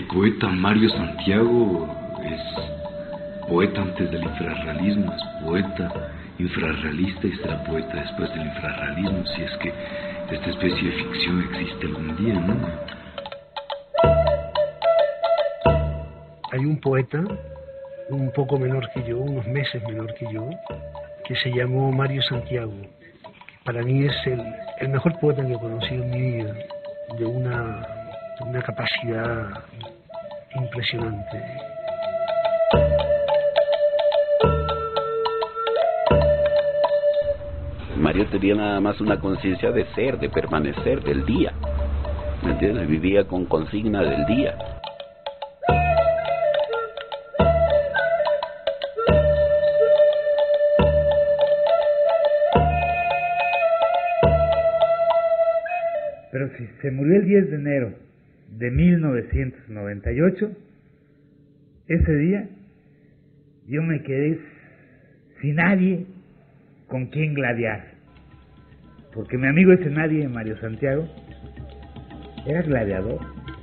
poeta Mario Santiago es poeta antes del infrarrealismo, es poeta infrarrealista y será poeta después del infrarrealismo, si es que esta especie de ficción existe algún día, ¿no? Hay un poeta un poco menor que yo, unos meses menor que yo, que se llamó Mario Santiago. Para mí es el mejor poeta que he conocido en mi vida, de una capacidad impresionante. Mario tenía nada más una conciencia de ser, de permanecer, del día. ¿Me entiendes? Vivía con consigna del día. Pero si se murió el 10 de enero de 1998, ese día yo me quedé sin nadie con quien gladiar. Porque mi amigo ese nadie, Mario Santiago, era gladiador.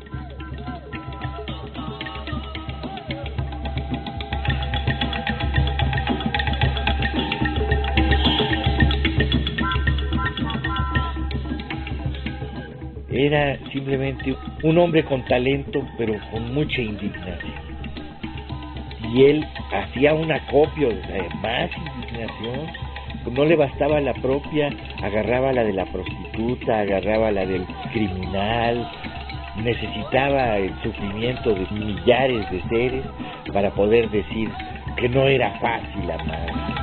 Era simplemente un hombre con talento, pero con mucha indignación. Y él hacía un acopio de más indignación. No le bastaba la propia, agarraba la de la prostituta, agarraba la del criminal. Necesitaba el sufrimiento de millares de seres para poder decir que no era fácil amar.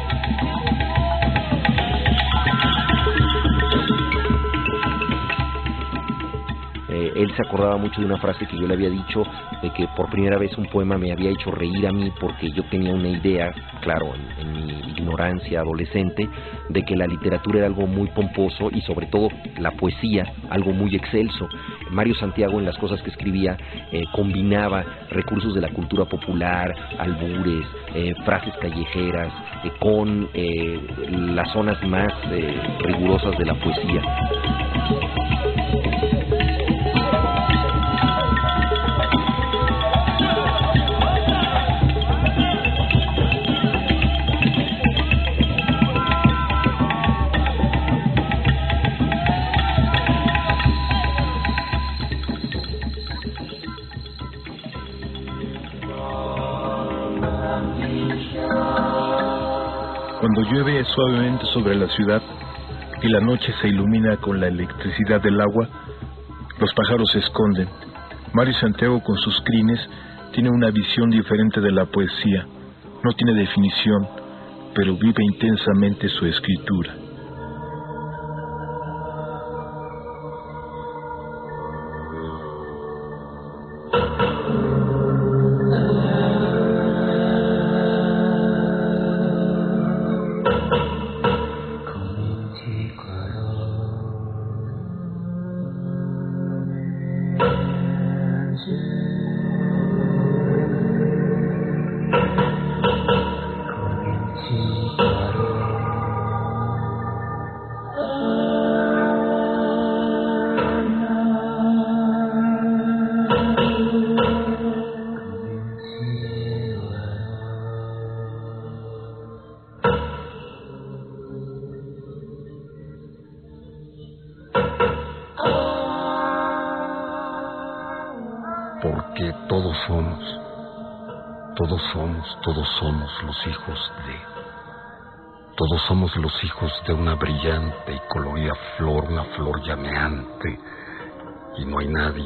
Él se acordaba mucho de una frase que yo le había dicho, de que por primera vez un poema me había hecho reír a mí, porque yo tenía una idea, claro, en mi ignorancia adolescente, de que la literatura era algo muy pomposo y sobre todo la poesía, algo muy excelso. Mario Santiago, en las cosas que escribía, combinaba recursos de la cultura popular, albures, frases callejeras, con las zonas más rigurosas de la poesía. Cuando llueve suavemente sobre la ciudad y la noche se ilumina con la electricidad del agua, los pájaros se esconden. Mario Santiago, con sus crines, tiene una visión diferente de la poesía. No tiene definición, pero vive intensamente su escritura. Porque todos somos los hijos de... Todos somos los hijos de una brillante y colorida flor, una flor llameante. Y no hay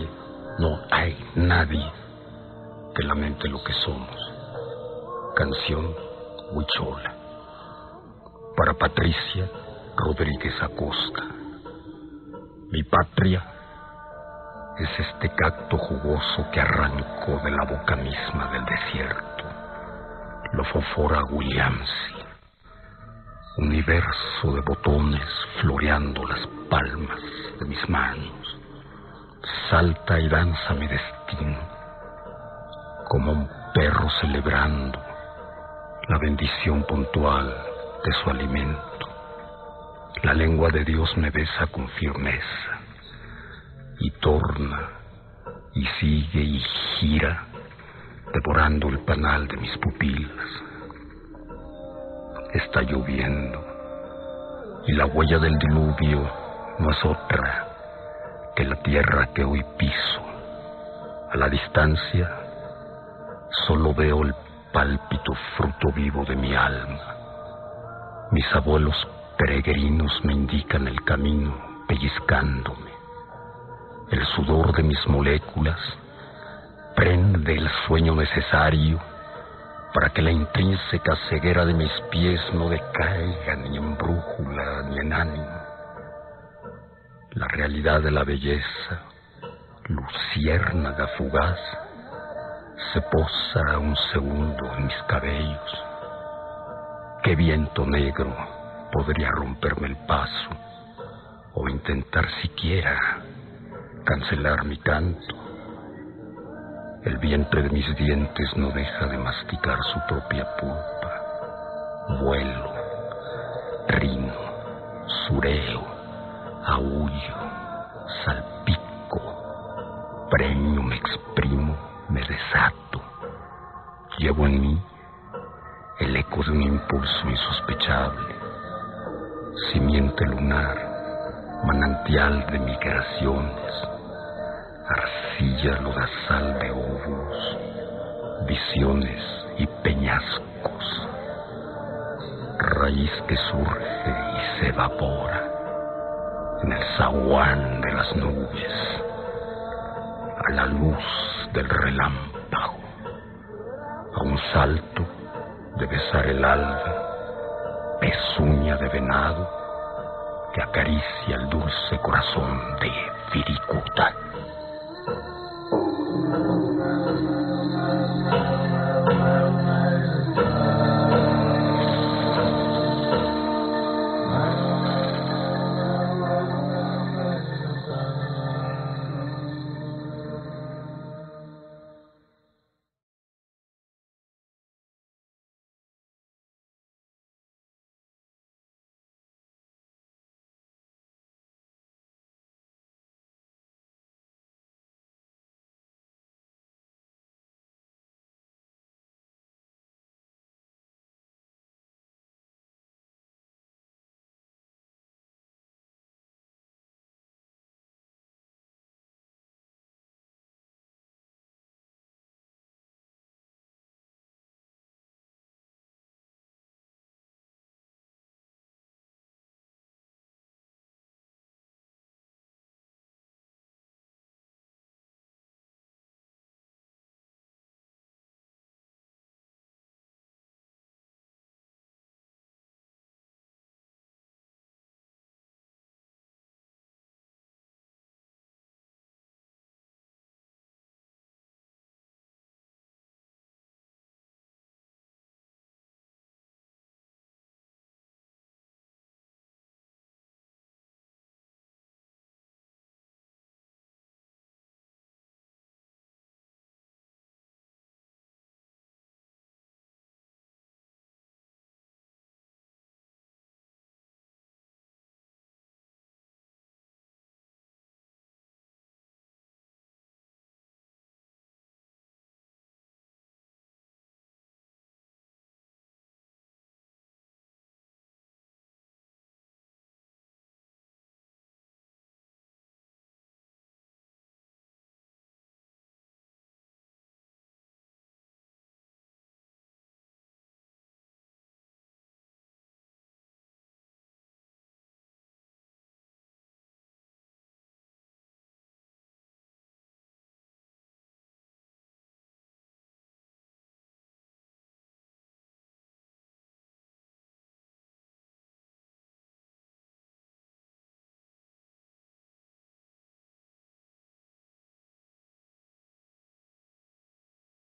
nadie que lamente lo que somos. Canción Huichola. Para Patricia Rodríguez Acosta. Mi patria es este cacto jugoso que arrancó de la boca misma del desierto. Lofofora Williamsi. Universo de botones floreando las palmas de mis manos. Salta y danza mi destino, como un perro celebrando la bendición puntual de su alimento. La lengua de Dios me besa con firmeza y torna y sigue y gira, devorando el panal de mis pupilas. Está lloviendo, y la huella del diluvio no es otra que la tierra que hoy piso. A la distancia, solo veo el pálpito fruto vivo de mi alma. Mis abuelos peregrinos me indican el camino, pellizcándome. El sudor de mis moléculas prende el sueño necesario para que la intrínseca ceguera de mis pies no decaiga ni en brújula ni en ánimo. La realidad de la belleza, luciérnaga fugaz, se posa un segundo en mis cabellos. ¿Qué viento negro podría romperme el paso o intentar siquiera cancelar mi canto? El vientre de mis dientes no deja de masticar su propia pulpa. Vuelo, rino, sureo, aúllo, salpico, premio, me exprimo, me desato. Llevo en mí el eco de un impulso insospechable, simiente lunar, manantial de migraciones, arcilla lodazal de óvulos, visiones y peñascos, raíz que surge y se evapora en el zaguán de las nubes, a la luz del relámpago, a un salto de besar el alba, pezuña de venado que acaricia el dulce corazón de Virikuta.